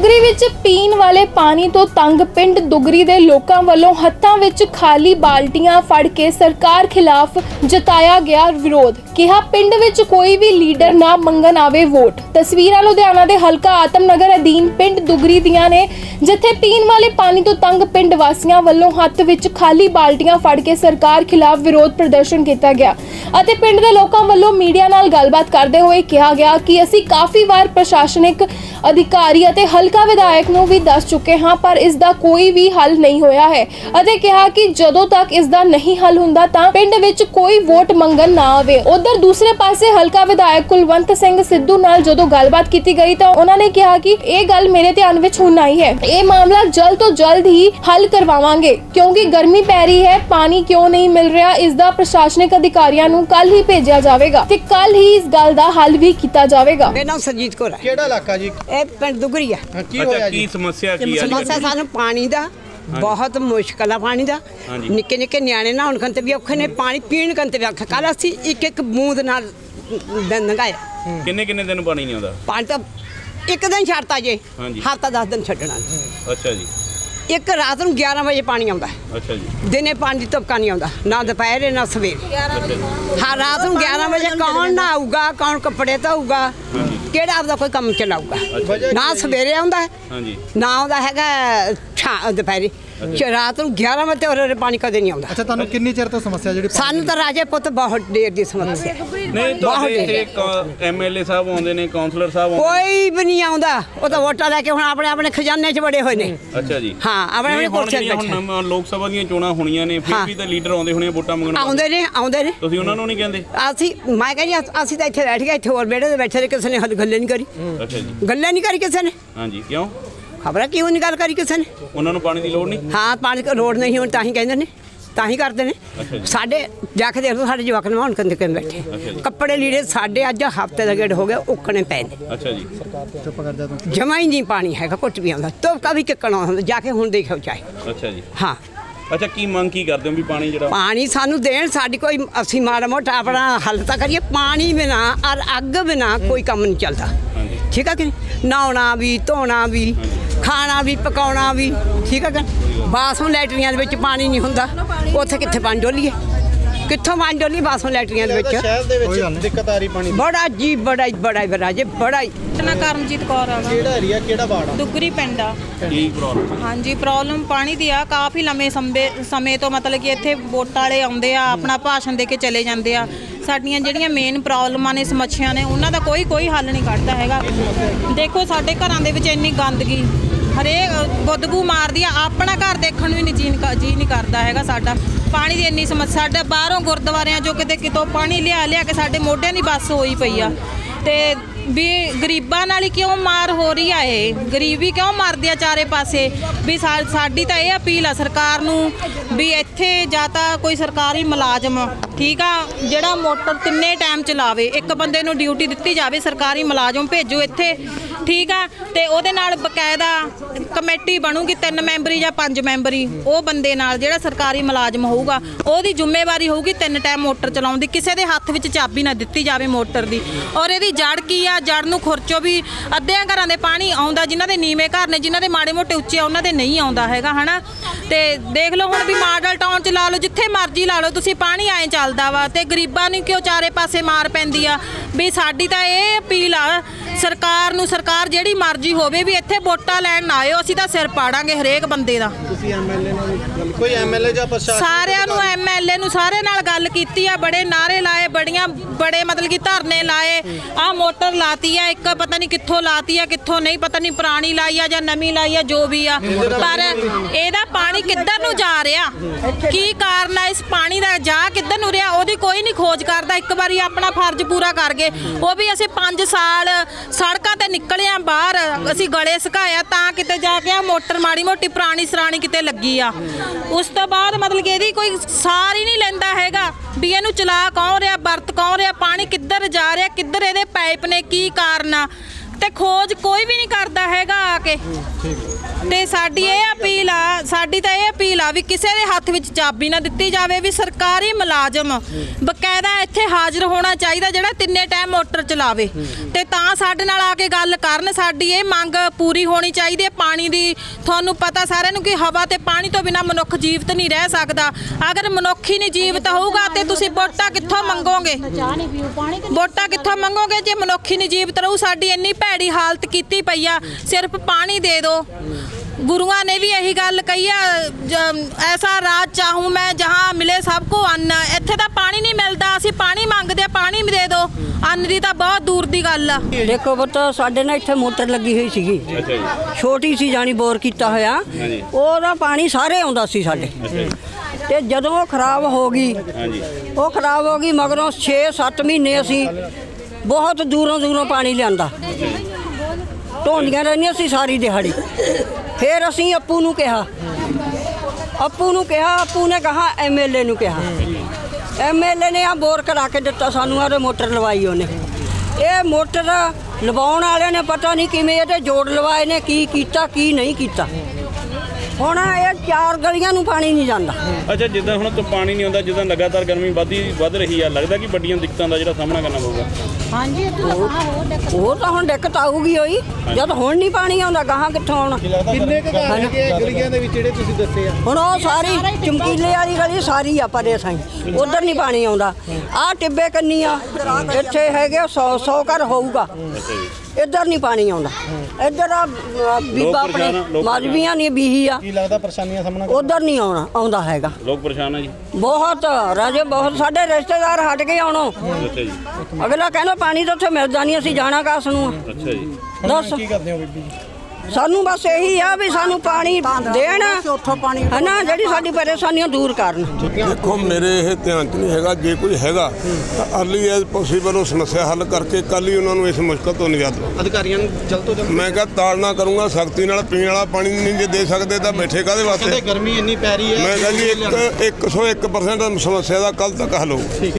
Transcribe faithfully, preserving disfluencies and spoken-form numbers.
दुगरी विच पीण वाले पानी तो तंग पिंड दुगरी दे लोकां वल्लों हत्थां विच खाली बाल्टियां फड़ के सरकार खिलाफ जताया गया विरोध। कहा पिंड विच कोई भी लीडर ना मंगन आवे वोट। तस्वीरां लुधियाना दे हलका आतमनगर अधीन पिंड दुगरी दियां ने, जिथे पीण वाले पानी तो तंग पिंड वासियां वल्लों हत्थ विच खाली बाल्टियां फड़ के सरकार खिलाफ विरोध प्रदर्शन किया गया अते पिंड दे लोकां वल्लों मीडिया नाल गलबात करदे होए कहा गया कि असीं काफ़ी वार प्रशासनिक अधिकारी अते हलका विधायक नूं भी दस चुके हाँ, पर इसका कोई भी हल नहीं होया है अते कहा कि जदों तक इसका नहीं हल हुंदा तां पिंड विच कोई वोट मंगन ना आवे। उधर दूसरे पासे हलका विधायक कुलवंत सिंह सिद्धू नाल जदों गलबात की गई तां उन्हां ने कहा कि यह गल मेरे ध्यान विच हुण आई है, यह मामला जल्द तो जल्द ही हल करवावांगे क्योंकि गर्मी पै रही है, पानी क्यों नहीं मिल रहा इसका प्रशासनिक अधिकारियों नूं कल ही भेजा जाएगा ते कल ही इस गल दा हल भी किया जाएगा। मेरा नाम सरजीत कौर है। ਕਿਹੜਾ ਇਲਾਕਾ ਜੀ? ਇਹ ਪਿੰਡ ਦੁਗਰੀ ਆ। ਕੀ ਹੋਇਆ ਜੀ? ਕੀ ਸਮੱਸਿਆ ਕੀ ਹੈ? ਸਮੱਸਿਆ ਸਾਨੂੰ ਪਾਣੀ ਦਾ ਬਹੁਤ ਮੁਸ਼ਕਲ ਆ। ਪਾਣੀ ਦਾ ਨਿੱਕੇ ਨਿੱਕੇ ਨਿਆਣੇ ਨਹਾਉਣ ਕੰਤੇ ਵੀ ਔਖੇ ਨੇ, ਪਾਣੀ ਪੀਣ ਕੰਤੇ ਵੀ ਔਖਾ। ਕੱਲ ਅਸੀਂ ਇੱਕ ਇੱਕ ਬੂੰਦ ਨਾਲ ਦਿਨ ਲੰਘਾਇਆ। ਕਿੰਨੇ ਕਿੰਨੇ ਦਿਨ ਪਾਣੀ ਨਹੀਂ ਆਉਂਦਾ? ਪਾਣੀ ਤਾਂ ਇੱਕ ਦਿਨ ਛੱਡਤਾ ਜੇ, ਹਫ਼ਤਾ ਦਸ ਦਿਨ ਛੱਡਣਾ। ਅੱਛਾ ਜੀ। ਇੱਕ ਰਾਤ ਨੂੰ ਗਿਆਰਾਂ ਵਜੇ ਪਾਣੀ ਆਉਂਦਾ। ਅੱਛਾ ਜੀ। ਦਿਨੇ ਪਾਣੀ ਦੀ ਧੁਪਕਾ ਨਹੀਂ ਆਉਂਦਾ, ਨਾ ਦੁਪਹਿਰੇ ਨਾ ਸਵੇਰੇ। ਹਾਂ, ਰਾਤ ਨੂੰ ਗਿਆਰਾਂ ਵਜੇ ਕੌਣ ਨਹਾਊਗਾ, ਕੌਣ ਕੱਪੜੇ ਧੋਊਗਾ, ਕਿਹੜਾ ਆਪਦਾ ਕੋਈ ਕੰਮ ਚਲਾਊਗਾ। ਨਾ ਸਵੇਰੇ ਆਉਂਦਾ ਨਾ ਆਉਂਦਾ ਹੈਗਾ ਛਾ ਦੁਪਹਿਰੇ। ਰਾਤ ਨੂੰ ਗਿਆਰਾਂ ਵਜੇ ਔਰ ਪਾਣੀ ਕਦੇ ਨਹੀਂ ਆਉਂਦਾ। ਅੱਛਾ, ਤੁਹਾਨੂੰ ਕਿੰਨੀ ਚਿਰ ਤੋਂ ਸਮੱਸਿਆ ਜਿਹੜੀ? ਸਾਨੂੰ ਤਾਂ ਰਾਜੇ ਪੁੱਤ ਬਹੁਤ ਦੇਰ ਦੀ ਸਮੱਸਿਆ। ਨਹੀਂ ਤੁਹਾਡੇ ਇੱਥੇ ਐਮਐਲਏ ਸਾਹਿਬ ਆਉਂਦੇ ਨੇ, ਕਾਉਂਸਲਰ ਸਾਹਿਬ ਆਉਂਦੇ? ਕੋਈ ਵੀ ਨਹੀਂ ਆਉਂਦਾ। ਉਹ ਤਾਂ ਵੋਟਾਂ ਲੈ ਕੇ ਹੁਣ ਆਪਣੇ ਆਪਣੇ ਖਜ਼ਾਨੇ 'ਚ ਵੜੇ ਹੋਏ ਨੇ। ਅੱਛਾ ਜੀ। ਹਾਂ, ਆਪਣੇ ਆਪਣੇ ਕੋਠੇ 'ਤੇ ਹੁਣ ਲੋਕ ਸਭਾ ਦੀਆਂ ਚੋਣਾਂ ਹੋਣੀਆਂ ਨੇ, ਫਿਰ ਵੀ ਤਾਂ ਲੀਡਰ ਆਉਂਦੇ ਹੋਣੇ ਵੋਟਾਂ ਮੰਗਣ। ਆਉਂਦੇ ਨੇ ਆਉਂਦੇ ਨੇ। ਤੁਸੀਂ ਉਹਨਾਂ ਨੂੰ ਨਹੀਂ ਕਹਿੰਦੇ? ਅਸੀਂ ਮੈਂ ਕਹਿੰਦੀ ਅਸੀਂ ਤਾਂ ਇੱਥੇ ਬੈਠ ਗਏ, ਇੱਥੇ ਹੋਰ ਵਿਹੜੇ 'ਤੇ ਬੈਠੇ ਨੇ, ਕਿਸੇ ਨੇ ਗੱਲੇ ਨਹੀਂ ਕਰੀ। ਅੱਛਾ ਜੀ। ਗੱਲੇ ਨਹੀਂ ਕਰੀ ਕਿਸੇ ਨੇ। ਹਾਂਜੀ, ਕਿਉਂ? ਖਬਰ ਕਿਉਂ ਨਹੀਂ ਗੱਲ ਕਰੀ ਕਿਸੇ ਨੇ? ਉਹਨਾਂ ਨੂੰ ਪਾਣੀ ਦੀ ਲੋੜ ਨਹੀਂ? ਹਾਂ, ਪਾਣੀ ਦੀ ਲੋੜ ਨਹੀਂ ਹੁਣ ਤਾਂ ਹੀ ਕਹਿੰਦੇ ਨੇ, ਤਾਂ ਹੀ ਕਰਦੇ ਨੇ। ਸਾਡੇ ਜਾ ਕੇ ਦੇਖ ਲਓ, ਸਾਡੇ ਜਵਾਕ ਨਹਾਉਣ ਕੰਦੇ ਕਿਵੇਂ ਬੈਠੇ, ਕੱਪੜੇ ਲੀੜੇ ਸਾਡੇ ਅੱਜ ਹਫ਼ਤੇ ਦਾ ਗੇੜ ਹੋ ਗਿਆ, ਉੱਕਣੇ ਪਏ ਨੇ। ਅੱਛਾ ਜੀ। ਚੁੱਪ ਕਰ ਜਾ ਤੂੰ। ਜਮਾ ਹੀ ਨਹੀਂ ਪਾਣੀ ਹੈਗਾ, ਕੁਝ ਵੀ ਆਉਂਦਾ ਧੁਪਕਾ ਵੀ ਕਿੱਕਣਾ ਹੁੰਦਾ, ਜਾ ਕੇ ਹੁਣ ਦੇਖੋ ਚਾਹੇ। ਅੱਛਾ ਜੀ। ਹਾਂ। ਅੱਛਾ, ਕੀ ਮੰਗ ਕੀ ਕਰਦੇ ਹੋ ਵੀ ਪਾਣੀ ਜਿਹੜਾ ਪਾਣੀ ਸਾਨੂੰ ਦੇਣ, ਸਾਡੀ ਕੋਈ ਅਸੀਂ ਮਾੜਾ ਮੋਟਾ ਆਪਣਾ ਹੱਲ ਤਾਂ ਕਰੀਏ। ਪਾਣੀ ਬਿਨਾ ਔਰ ਅੱਗ ਬਿਨਾ ਕੋਈ ਕੰਮ ਨਹੀਂ ਚੱਲਦਾ। ਠੀਕ ਆ ਕਿ ਨਹਾਉਣਾ ਵੀ, ਧੋਣਾ ਵੀ, ਖਾਣਾ ਵੀ, ਪਕਾਉਣਾ ਵੀ। ਠੀਕ ਆ ਕਿ ਬਾਥਰੂਮ ਲੈਟਰੀਆਂ ਦੇ ਵਿੱਚ ਪਾਣੀ ਨਹੀਂ ਹੁੰਦਾ, ਉੱਥੇ ਕਿੱਥੇ ਪਾਣੀ ਡੋਲੀਏ, ਕਿੱਥੋਂ ਪਾਣੀ ਡੋਲੀ ਬਾਥਰੂਮ ਲੈਟਰੀਆਂ ਦੇ ਵਿੱਚ? ਸ਼ਹਿਰ ਦੇ ਵਿੱਚ ਦਿੱਕਤ ਆ ਰਹੀ ਪਾਣੀ ਦੀ ਬੜਾ ਜੀ, ਬੜਾ ਬੜਾ ਬੜਾ ਜੀ, ਬੜਾ ਹੀ। ਨਾ ਕਰਮਜੀਤ ਕੌਰ ਆ। ਕਿਹੜਾ ਏਰੀਆ, ਕਿਹੜਾ ਵਾਰਡ ਆ? ਦੁਗਰੀ ਪਿੰਡ ਆ। ਕੀ ਪ੍ਰੋਬਲਮ? ਹਾਂਜੀ, ਪ੍ਰੋਬਲਮ ਪਾਣੀ ਦੀ ਆ। ਕਾਫੀ ਲੰਮੇ ਸਮੇਂ ਤੋਂ ਮਤਲਬ ਕਿ ਇੱਥੇ ਵੋਟਾਂ ਵਾਲੇ ਆਉਂਦੇ ਆ, ਆਪਣਾ ਭਾਸ਼ਣ ਦੇ ਕੇ ਚਲੇ ਜਾਂਦੇ ਆ। ਸਾਡੀਆਂ ਜਿਹੜੀਆਂ ਮੇਨ ਪ੍ਰੋਬਲਮਾਂ ਨੇ, ਸਮੱਸਿਆ ਨੇ, ਉਹਨਾਂ ਦਾ ਕੋਈ ਕੋਈ ਹੱਲ ਨਹੀਂ ਕੱਢਦਾ ਹੈਗਾ। ਦੇਖੋ ਸਾਡੇ ਘਰਾਂ ਦੇ ਵਿੱਚ ਇੰਨੀ ਗੰਦਗੀ, ਹਰੇਕ ਬਦਬੂ ਮਾਰਦੀ ਆ। ਆਪਣਾ ਘਰ ਦੇਖਣ ਨੂੰ ਵੀ ਨਹੀਂ ਜੀ ਜੀ ਨਹੀਂ ਕਰਦਾ ਹੈਗਾ। ਸਾਡਾ ਪਾਣੀ ਦੀ ਇੰਨੀ ਸਮੱਸਿਆ, ਸਾਡਾ ਬਾਹਰੋਂ ਗੁਰਦੁਆਰਿਆਂ ਚੋਂ ਕਿਤੇ ਕਿਤੋਂ ਪਾਣੀ ਲਿਆ ਲਿਆ ਕੇ ਸਾਡੇ ਮੋਢਿਆਂ ਦੀ ਬੱਸ ਹੋਈ ਪਈ ਆ। ਤੇ ਵੀ ਗਰੀਬਾਂ ਨਾਲ ਹੀ ਕਿਉਂ ਮਾਰ ਹੋ ਰਹੀ ਆ? ਇਹ ਗਰੀਬੀ ਕਿਉਂ ਮਰਦੀ ਆ ਚਾਰੇ ਪਾਸੇ? ਵੀ ਸਾਡੀ ਤਾਂ ਇਹ ਅਪੀਲ ਆ ਸਰਕਾਰ ਨੂੰ ਵੀ ਇੱਥੇ ਜਾਂ ਤਾਂ ਕੋਈ ਸਰਕਾਰੀ ਮੁਲਾਜ਼ਮ, ਠੀਕ ਆ, ਜਿਹੜਾ ਮੋਟਰ ਤਿੰਨੇ ਟਾਈਮ ਚਲਾਵੇ, ਇੱਕ ਬੰਦੇ ਨੂੰ ਡਿਊਟੀ ਦਿੱਤੀ ਜਾਵੇ, ਸਰਕਾਰੀ ਮੁਲਾਜ਼ਮ ਭੇਜੋ ਇੱਥੇ। ਠੀਕ ਆ, ਤੇ ਉਹਦੇ ਨਾਲ ਬਕਾਇਦਾ ਕਮੇਟੀ ਬਣੂਗੀ, ਤਿੰਨ ਮੈਂਬਰੀ ਜਾਂ ਪੰਜ ਮੈਂਬਰੀ। ਉਹ ਬੰਦੇ ਨਾਲ ਜਿਹੜਾ ਸਰਕਾਰੀ ਮੁਲਾਜ਼ਮ ਹੋਊਗਾ, ਉਹਦੀ ਜ਼ਿੰਮੇਵਾਰੀ ਹੋਊਗੀ ਤਿੰਨ ਟਾਈਮ ਮੋਟਰ ਚਲਾਉਣ ਦੀ। ਕਿਸੇ ਦੇ ਹੱਥ ਵਿੱਚ ਚਾਬੀ ਨਾ ਦਿੱਤੀ ਜਾਵੇ ਮੋਟਰ ਦੀ। ਔਰ ਇਹਦੀ ਜੜ ਕੀ ਆ? ਜੜ ਨੂੰ ਖੁਰਚੋ ਵੀ। ਅੱਧਿਆਂ ਘਰਾਂ ਦੇ ਪਾਣੀ ਆਉਂਦਾ, ਜਿਨ੍ਹਾਂ ਦੇ ਨੀਵੇਂ ਘਰ ਨੇ, ਜਿਨ੍ਹਾਂ ਦੇ ਮਾੜੇ ਮੋਟੇ ਉੱਚੇ ਆ, ਉਹਨਾਂ ਦੇ ਨਹੀਂ ਆਉਂਦਾ ਹੈਗਾ, ਹਨਾ। ਤੇ ਦੇਖ ਲਓ ਹੁਣ ਵੀ ਮਾਡਲ ਟਾਊਨ 'ਚ ਲਾ ਲਓ, ਜਿੱਥੇ ਮਰਜ਼ੀ ਲਾ ਲਓ ਤੁਸੀਂ, ਪਾਣੀ ਐਂ ਚੱਲਦਾ ਵਾ। ਤੇ ਗਰੀਬਾਂ ਨੂੰ ਕਿਉਂ ਚਾਰੇ ਪਾਸੇ ਮਾਰ ਪੈਂਦੀ ਆ? ਵੀ ਸਾਡੀ ਤਾਂ ਇਹ ਅਪੀਲ ਆ ਸਰਕਾਰ ਨੂੰ, ਸਰਕਾਰ ਜਿਹੜੀ ਮਰਜ਼ੀ ਹੋਵੇ, ਵੀ ਇੱਥੇ ਵੋਟਾਂ ਲੈਣ ਨਾ ਆਇਓ, ਅਸੀਂ ਤਾਂ ਸਿਰ ਪਾੜਾਂਗੇ ਹਰੇਕ ਬੰਦੇ ਦਾ। ਤੁਸੀਂ ਐਮਐਲਏ ਨਾਲ ਕੋਈ ਐਮਐਲਏ ਜਾਂ ਪ੍ਰਸ਼ਾਸਨ? ਸਾਰਿਆਂ ਨੂੰ, ਐਮਐਲਏ ਨੂੰ, ਸਾਰੇ ਨਾਲ ਗੱਲ ਕੀਤੀ ਆ, ਬੜੇ ਨਾਰੇ ਲਾਏ, ਬੜੀਆਂ ਬੜੇ ਮਤਲਬ ਕਿ ਧਰਨੇ ਲਾਏ। ਆਹ ਮੋਟਰ ਲਾਤੀ ਆ, ਇੱਕ ਪਤਾ ਨਹੀਂ ਕਿੱਥੋਂ ਲਾਤੀ ਆ, ਕਿੱਥੋਂ ਨਹੀਂ ਪਤਾ ਨਹੀਂ, ਪੁਰਾਣੀ ਲਾਈ ਆ ਜਾਂ ਨਵੀਂ ਲਾਈ ਆ, ਜੋ ਵੀ ਆ। ਪਰ ਇਹਦਾ ਪਾਣੀ ਕਿੱਧਰ ਨੂੰ ਜਾ ਰਿਹਾ? ਕੀ ਕਾਰਨ ਆ ਇਸ ਪਾਣੀ ਦਾ? ਜਾ ਕਿੱਧਰ ਨੂੰ ਰਿਹਾ? ਉਹਦੀ ਕੋਈ ਨਹੀਂ ਖੋਜ ਕਰਦਾ। ਇੱਕ ਵਾਰੀ ਆਪਣਾ ਫਰਜ਼ ਪੂਰਾ ਕਰ ਗਏ। ਉਹ ਵੀ ਅਸੀਂ ਪੰਜ ਸਾਲ ਸੜਕਾਂ ਤੇ ਨਿਕਲਿਆ ਬਾਹਰ, ਅਸੀਂ ਗਲੇ ਸੁਕਾਇਆ ਤਾਂ ਕਿਤੇ ਜਾ ਕੇ ਆ ਮੋਟਰ ਮਾੜੀ ਮੋਟੀ ਪੁਰਾਣੀ ਸਰਾਣੀ ਕਿਤੇ ਲੱਗੀ ਆ। ਉਸ ਤੋਂ ਬਾਅਦ ਮਤਲਬ ਕਿ ਇਹਦੀ ਕੋਈ ਸਾਰ ਹੀ ਨਹੀਂ ਲੈਂਦਾ ਹੈਗਾ ਵੀ ਇਹਨੂੰ ਚਲਾ ਕੌਣ ਰਿਹਾ, ਵਰਤ ਕੌਣ ਰਿਹਾ, ਪਾਣੀ ਕਿੱਧਰ ਜਾ ਰਿਹਾ, ਕਿੱਧਰ ਇਹਦੇ ਪਾਈਪ ਨੇ, ਕੀ ਕਾਰਨ ਆ? ਤੇ ਖੋਜ ਕੋਈ ਵੀ ਨਹੀਂ ਕਰਦਾ ਹੈਗਾ। ਕੇ। ਤੇ ਸਾਡੀ ਇਹ ਅਪੀਲ ਆ ਸਾਡੀ ਤਾਂ ਇਹ ਅਪੀਲ ਆ ਵੀ ਕਿਸੇ ਦੇ ਹੱਥ ਵਿੱਚ ਚਾਬੀ ਨਾ ਦਿੱਤੀ ਜਾਵੇ, ਵੀ ਸਰਕਾਰੀ ਮੁਲਾਜ਼ਮ ਬਕਾਇਦਾ ਇੱਥੇ ਹਾਜ਼ਰ ਹੋਣਾ ਚਾਹੀਦਾ ਜਿਹੜਾ ਤਿੰਨੇ ਟਾਈਮ ਮੋਟਰ ਚਲਾਵੇ, ਤੇ ਤਾਂ ਸਾਡੇ ਨਾਲ ਆ ਕੇ ਗੱਲ ਕਰਨ। ਸਾਡੀ ਇਹ ਮੰਗ ਪੂਰੀ ਹੋਣੀ ਚਾਹੀਦੀ ਹੈ ਪਾਣੀ ਦੀ। ਤੁਹਾਨੂੰ ਪਤਾ ਸਾਰਿਆਂ ਨੂੰ ਕਿ ਹਵਾ ਤੇ ਪਾਣੀ ਤੋਂ ਬਿਨਾਂ ਮਨੁੱਖ ਜੀਵਤ ਨਹੀਂ ਰਹਿ ਸਕਦਾ। ਅਗਰ ਮਨੁੱਖ ਹੀ ਨਹੀਂ ਜੀਵਤ ਹੋਊਗਾ ਤੇ ਤੁਸੀਂ ਵੋਟਾਂ ਕਿੱਥੋਂ ਮੰਗੋਗੇ? ਵੋਟਾਂ ਕਿੱਥੋਂ ਮੰਗੋਗੇ ਜੇ ਮਨੁੱਖ ਹੀ ਨਹੀਂ ਜੀਵਤ ਰਹੂ? ਸਾਡੀ ਇੰਨੀ ਭੈੜੀ ਹਾਲਤ ਕੀਤੀ ਪਈ ਆ, ਸਿਰਫ ਪਾਣੀ ਦੇ ਦਿਓ। ਗੁਰੂਆਂ ਨੇ ਵੀ ਇਹੀ ਗੱਲ ਕਹੀ ਆ, ਐਸਾ ਰਾਜ ਚਾਹੂੰ ਮੈਂ ਜਹਾਂ ਮਿਲੇ ਸਭ ਕੋ ਅੰਨ। ਇੱਥੇ ਤਾਂ ਪਾਣੀ ਨਹੀਂ ਮਿਲਦਾ, ਅਸੀਂ ਪਾਣੀ ਮੰਗਦੇ ਆ, ਪਾਣੀ ਵੀ ਦੇ ਦਿਓ। ਅੰਨ ਦੀ ਤਾਂ ਬਹੁਤ ਦੂਰ ਦੀ ਗੱਲ ਆ। ਦੇਖੋ ਪੁੱਤ, ਸਾਡੇ ਨਾਲ ਇੱਥੇ ਮੋਟਰ ਲੱਗੀ ਹੋਈ ਸੀਗੀ, ਛੋਟੀ ਸੀ ਜਾਣੀ ਬੋਰ ਕੀਤਾ ਹੋਇਆ, ਉਹਦਾ ਪਾਣੀ ਸਾਰੇ ਆਉਂਦਾ ਸੀ ਸਾਡੇ। ਤੇ ਜਦੋਂ ਉਹ ਖਰਾਬ ਹੋ ਗਈ ਉਹ ਖਰਾਬ ਹੋ ਗਈ ਮਗਰੋਂ ਛੇ ਸੱਤ ਮਹੀਨੇ ਅਸੀਂ ਬਹੁਤ ਦੂਰੋਂ ਦੂਰੋਂ ਪਾਣੀ ਲਿਆਂਦਾ, ਢੋਂਦੀਆਂ ਰਹਿੰਦੀਆਂ ਸੀ ਸਾਰੀ ਦਿਹਾੜੀ। ਫਿਰ ਅਸੀਂ ਅੱਪੂ ਨੂੰ ਕਿਹਾ ਅੱਪੂ ਨੂੰ ਕਿਹਾ ਅੱਪੂ ਨੇ ਕਹਾ ਐਮ ਐਲ ਏ ਨੂੰ ਕਿਹਾ, ਐਮ ਐਲ ਏ ਨੇ ਆ ਬੋਰ ਕਰਾ ਕੇ ਦਿੱਤਾ ਸਾਨੂੰ, ਆਰੇ ਮੋਟਰ ਲਵਾਈ ਉਹਨੇ। ਇਹ ਮੋਟਰ ਲਵਾਉਣ ਵਾਲਿਆਂ ਨੇ ਪਤਾ ਨਹੀਂ ਕਿਵੇਂ ਇਹਦੇ ਜੋੜ ਲਵਾਏ ਨੇ, ਕੀ ਕੀਤਾ ਕੀ ਨਹੀਂ ਕੀਤਾ। ਹੁਣ ਇਹ ਚਾਰ ਗਲੀਆਂ ਨੂੰ ਪਾਣੀ ਨਹੀਂ ਜਾਂਦਾ। ਅੱਛਾ, ਜਿੱਦਾਂ ਹੁਣ ਤੋਂ ਪਾਣੀ ਨਹੀਂ ਆਉਂਦਾ, ਜਿੱਦਾਂ ਲਗਾਤਾਰ ਗਰਮੀ ਵਧੀ ਵੱਧ ਰਹੀ ਆ, ਲੱਗਦਾ ਕਿ ਵੱਡੀਆਂ ਦਿੱਕਤਾਂ ਦਾ ਜਿਹੜਾ ਸਾਹਮਣਾ ਕਰਨਾ ਪਊਗਾ? ਹਾਂਜੀ, ਉਹ ਤਾਂ ਹੁਣ ਦਿੱਕਤ ਆਊਗੀ ਹੋਈ, ਜਦ ਹੁਣ ਨਹੀਂ ਪਾਣੀ ਆਉਂਦਾ ਗਾਹਾਂ ਕਿੱਥੋਂ ਆਉਣਾ? ਕਿੰਨੇ ਕੁ ਘਰ ਹੈਗੇ ਗਲੀਆਂ ਦੇ ਵਿੱਚ ਜਿਹੜੇ ਤੁਸੀਂ ਦੱਸੇ ਆ? ਹੁਣ ਉਹ ਸਾਰੀ ਚਮਕੀਲੇ ਵਾਲੀ ਗਲੀ ਸਾਰੀ ਆ ਪਰੇ ਸਾਈ, ਉਧਰ ਨਹੀਂ ਪਾਣੀ ਆਉਂਦਾ। ਆਹ ਟਿੱਬੇ ਕੰਨੀ ਆ, ਇੱਥੇ ਹੈਗੇ ਸੌ ਸੌ ਘਰ ਹੋਊਗਾ, ਇੱਧਰ ਨਹੀਂ ਪਾਣੀ ਆਉਂਦਾ। ਇੱਧਰ ਆ ਬੀਬਾ ਆਪਣੇ ਮਾਜਵੀਆਂ ਨਹੀਂ ਬੀਹੀ ਆ, ਕੀ ਲੱਗਦਾ ਪਰੇਸ਼ਾਨੀਆਂ ਸਾਹਮਣਾ ਉਧਰ ਨਹੀਂ ਆਉਣਾ ਆਉਂਦਾ ਹੈਗਾ। ਲੋਕ ਪਰੇਸ਼ਾਨ ਆ ਜੀ ਬਹੁਤ ਰਾਜੇ, ਬਹੁਤ ਸਾਡੇ ਰਿਸ਼ਤੇਦਾਰ ਹਟ ਗਏ ਆਉਣੋਂ। ਅੱਛਾ ਜੀ, ਅਗਲਾ ਕਹਿੰਦਾ ਪਾਣੀ ਤਾਂ ਉੱਥੇ ਮਿਲਦਾ ਨਹੀਂ, ਅਸੀਂ ਜਾਣਾ ਕਾਸ ਨੂੰ ਆ? ਅੱਛਾ ਜੀ, ਦੱਸ ਕੀ ਕਰਦੇ ਹੋ ਬੀਬੀ? ਸਾਨੂੰ ਬਸ ਇਹੀ ਆ ਵੀ ਸਾਨੂੰ ਪਾਣੀ ਦੇਣ, ਹਨਾ, ਜਿਹੜੀ ਸਾਡੀ ਪਰੇਸ਼ਾਨੀਆਂ ਦੂਰ ਕਰਨ। ਦੇਖੋ, ਮੇਰੇ ਇਹ ਧਿਆਨ 'ਚ ਨਹੀਂ ਹੈਗਾ, ਜੇ ਕੋਈ ਹੈਗਾ ਤਾਂ ਅਰਲੀ ਐਜ਼ ਪੋਸੀਬਲ ਉਹ ਸਮੱਸਿਆ ਹੱਲ ਕਰਕੇ ਕੱਲ੍ਹ ਹੀ ਉਹਨਾਂ ਨੂੰ ਇਸ ਮੁਸ਼ਕਲ ਤੋਂ ਨਿਜਾਤ ਦਿਓ। ਅਧਿਕਾਰੀਆਂ ਨੂੰ ਜਲਦ ਤੋਂ ਜਲਦ ਮੈਂ ਕਿਹਾ ਤਾੜਨਾ ਕਰੂੰਗਾ ਸਖਤੀ ਨਾਲ, ਪੀਣ ਵਾਲਾ ਪਾਣੀ ਨਹੀਂ ਜੇ ਦੇ ਸਕਦੇ ਤਾਂ ਬੈਠੇ ਕਾਹਦੇ ਵਾਸਤੇ? ਗਰਮੀ ਇੰਨੀ ਪੈ ਰਹੀ ਹੈ। ਮੈਂ ਕਿਹਾ ਜੀ ਇੱਕ ਇੱਕ ਸੌ ਇੱਕ ਪਰਸੈਂਟ ਸਮੱਸਿਆ ਦਾ ਕੱਲ੍ਹ ਤੱਕ ਹੱਲ ਹੋਊ।